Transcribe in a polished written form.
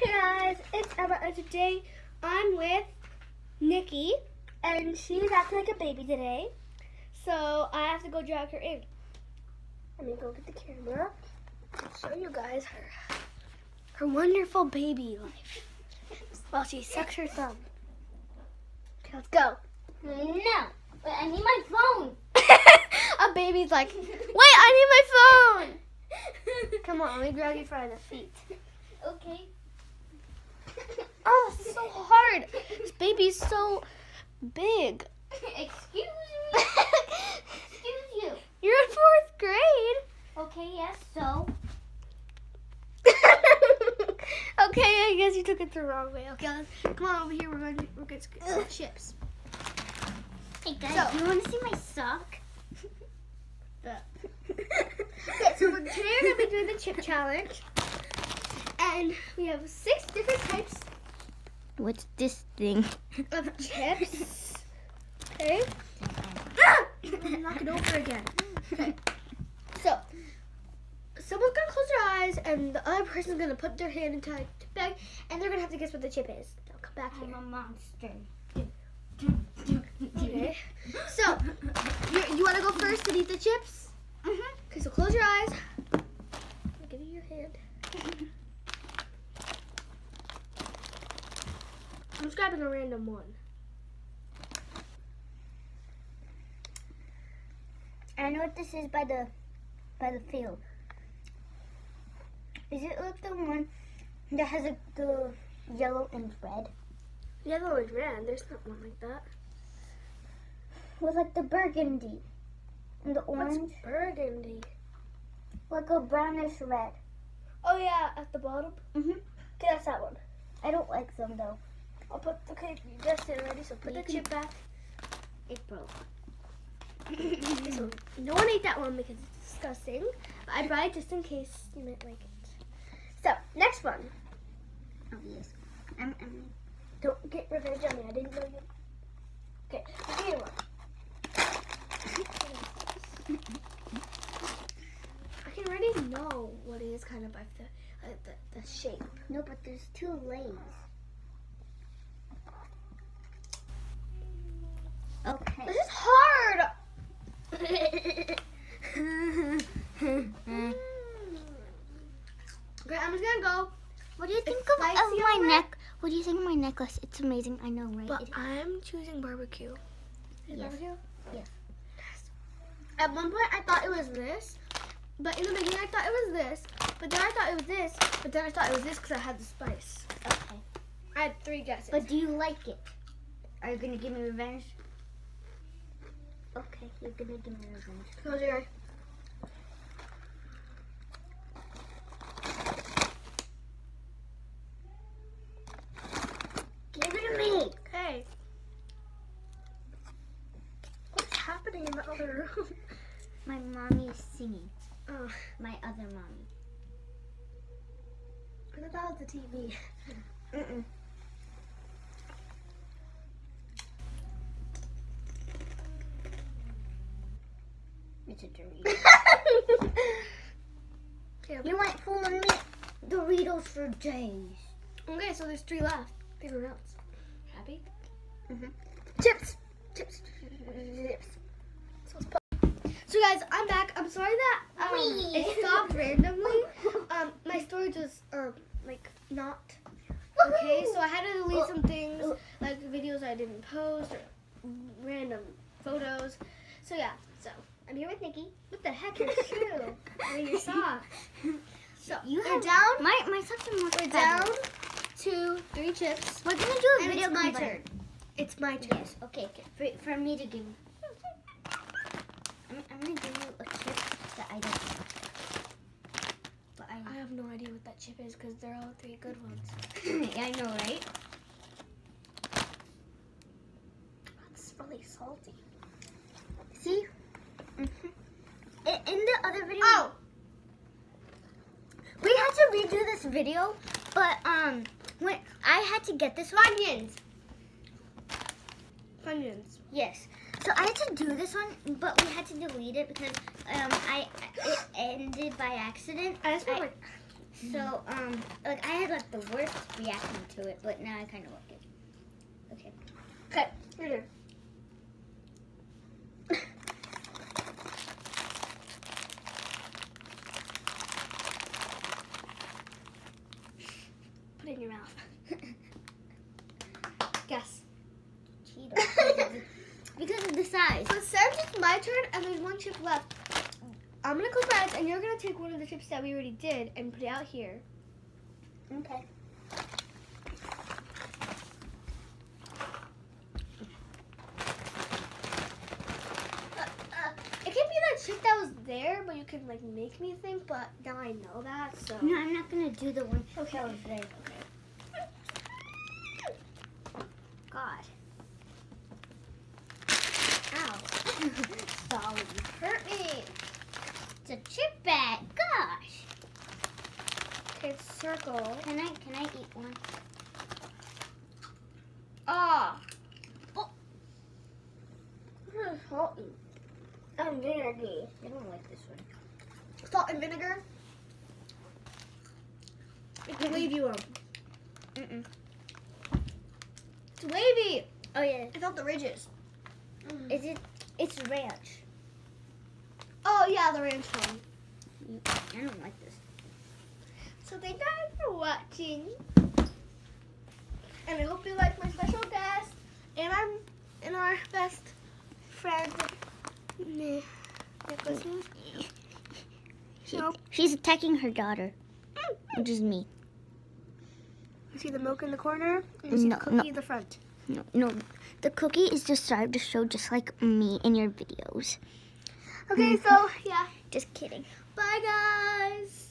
Hey guys, it's Emma, and today I'm with Nikki, and she's acting like a baby today, so I have to go drag her in. Let me go get the camera and show you guys her wonderful baby life while she sucks her thumb. Okay, let's go. No, but I need my phone. A baby's like, wait, I need my phone. Come on, let me grab you by the feet. Okay. Oh, this is so hard. This baby's so big. Excuse me. Excuse you. You're in 4th grade. Okay, yes, so. Okay, I guess you took it the wrong way. Okay, come on over here. We're going to get some chips. Hey guys, So- you want to see my sock? Okay, so today we're going to be doing the chip challenge. And we have 6 different types What's this thing? of chips. Okay. Knock it over again. Okay. So, someone's going to close their eyes, and the other person's going to put their hand into a chip bag, and they're going to have to guess what the chip is. They'll come back I'm here. a monster. Okay. So, you want to go first and eat the chips? Mm-hmm. Okay, so close your eyes. I'll give you your hand. I'm just grabbing a random one. I know what this is by the field. Is it like the one that has the yellow and red? Yellow and red. There's not one like that. With like the burgundy and the orange, What's burgundy? like a brownish red. Oh yeah, at the bottom. Mhm. Okay, that's that one. I don't like them though. I'll put. Okay, you guessed it already. So put You the can- chip back. It broke. So no one ate that one because it's disgusting. But I brought it just in case you might like it. So next one. Oh yes. Don't get revenge on me. I didn't know you. Okay, the green one. I can already know what it is kind of by the shape. No, but there's 2 lays. Okay. This is hard. Okay, I'm just gonna go. What do you think It's of spicy my on neck? What do you think of my necklace? It's amazing. I know, right? But I'm choosing barbecue. Is Yes. barbecue? Yes. At one point, I thought it was this. But in the beginning, I thought it was this. But then I thought it was this. But then I thought it was this because I had the spice. Okay. I had 3 guesses. But do you like it? Are you gonna give me revenge? Okay, you're gonna give me revenge. Close your eye. Give it to me. Okay. What's happening in the other room? My mommy is singing. Oh, My other mommy. I thought that was the TV. Mm-mm. It's a Dorito. Okay, You went fooling me. Doritos for days. okay, so there's 3 left. Paper rounds. Happy? Mhm. Chips. Chips. Chips. So guys, I'm back. I'm sorry that Wee. it stopped randomly. My storage was like not okay, so I had to delete some things like videos I didn't post or random photos. So yeah, so I'm here with Nikki. What the heck, your shoe? I mean your sock. So You we're have down. My socks are more We're feathered. down to 3 chips. We're gonna do a And video it's my combined. turn. It's my turn. Yes. Okay. For me to give. I'm gonna give you a chip that I don't like. But I have no idea what that chip is because they're all 3 good ones. yeah, I know, right? It's really salty. See? Mm-hmm. In the other video. Oh! We had to redo this video, but when I had to get this one. Funyuns. Funyuns. Yes. So I had to do this one, but we had to delete it because it ended by accident. I just want So, like I had like the worst reaction to it, but now I kind of like it. Okay. Okay, here. Put it in your mouth. Guess. Cheetos. Because of the size. So since it's my turn and there's one chip left, I'm gonna close my eyes and you're gonna take one of the chips that we already did and put it out here. Okay. It could be that chip that was there, but you can like make me think. But now I know that, so. No, I'm not gonna do the one Okay. that was there. Okay. God. Ow. Sorry. Hurt me. It's a chip bag. Gosh. Okay, circle. Can I eat one? Ah. Oh. This is salty. And vinegary. I don't like this one. Salt and vinegar. It's wavy one. Mm-mm. It's wavy. Oh yeah. I felt the ridges. Is it? It's ranch. Oh yeah, the ranch one. I don't like this. So thank you guys for watching. And I hope you like my special guest and our best friend. So She's attacking her daughter, which is me. you see the milk in the corner and you see No, the cookie no. in the front. No. The cookie is just started to show just like me in your videos. Okay, so yeah. Just kidding. Bye guys.